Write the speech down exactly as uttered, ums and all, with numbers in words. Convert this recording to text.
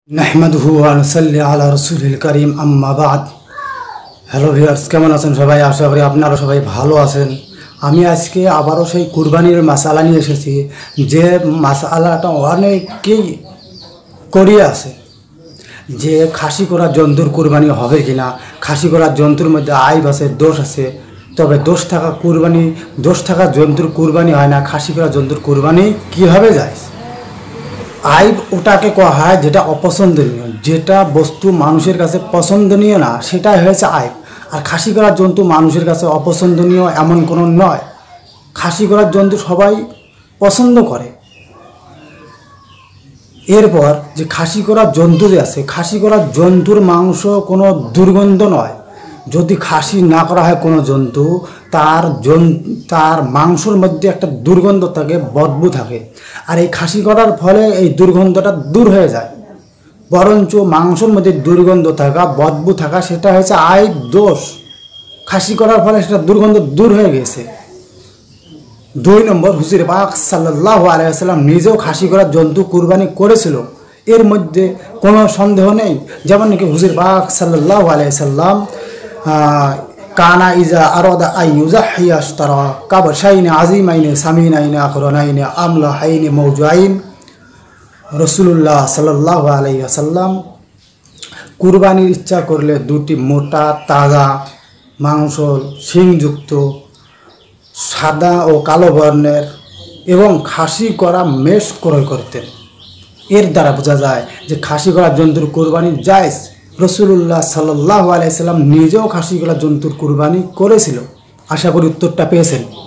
নাহমাদুহু ওয়া নুসাল্লি আলা রাসূলিল কারীম আম্মা বাদ। হ্যালো ভিউয়ার্স, কেমন আছেন সবাই? আশা করি আপনারা সবাই ভালো আছেন। আমি আজকে আবারও সেই কুরবানির মাসালা নিয়ে এসেছি, যে মাসালাটা অনেকেই করিয়ে আছে, যে খাসি করা জন্তুর কুরবানি হবে কিনা, খাসি করা জন্তুর মধ্যে আইব আছে, দোষ আছে। তবে দোষ থাকা কুরবানি দোষ থাকা জন্তুর কুরবানি হয় না, খাসি করা জন্তুর কুরবানি কীভাবে যায়? আইব ওটাকে কয়া হয় যেটা অপছন্দনীয়, যেটা বস্তু মানুষের কাছে পছন্দনীয় না, সেটাই হয়েছে আইব। আর খাসি করার জন্তু মানুষের কাছে অপছন্দনীয় এমন কোনো নয়। খাসি করার জন্তু সবাই পছন্দ করে। এরপর যে খাসি করার জন্তু যে আছে, খাসি করার জন্তুর মাংস কোনো দুর্গন্ধ নয়। যদি খাসি না করা হয় কোনো জন্তু, তার জন তার মাংসর মধ্যে একটা দুর্গন্ধ থাকে, বদবু থাকে। আর এই খাসি করার ফলে এই দুর্গন্ধটা দূর হয়ে যায়। বরঞ্চ মাংসর মধ্যে দুর্গন্ধ থাকা, বদবু থাকা, সেটা হচ্ছে আইব, দোষ। খাসি করার ফলে সেটা দুর্গন্ধ দূর হয়ে গেছে। দুই নম্বর, হুজুর পাক সাল্লাল্লাহু আলাইহি ওয়াসাল্লাম নিজেও খাসি করার জন্তু কুরবানি করেছিল, এর মধ্যে কোনো সন্দেহ নেই। যেমন নাকি হুজুর পাক সাল্লাল্লাহু আলাইহি ওয়াসাল্লাম কানা ইজা আরাদা আন ইউযাহিয়া ইশতারা কাবশাইন আযীমাইন সামিনাইন আখরানাইন আমলাহাইন মাওজুআইন। রাসূলুল্লাহ সাল্লাল্লাহু আলাইহি ওয়াসাল্লাম কুরবানির ইচ্ছা করলে দুটি মোটা তাজা মাংস, শিংযুক্ত, সাদা ও কালো বর্ণের এবং খাসি করা মেষ ক্রয় করতেন। এর দ্বারা বোঝা যায় যে খাসি করা জন্তুর কুরবানি জায়েজ। রাসূলুল্লাহ সাল্লাল্লাহু আলাইহি ওয়াসাল্লাম নিজেও খাসি করা জন্তুর কুরবানি করেছিল। আশা করি উত্তরটা পেয়েছেন।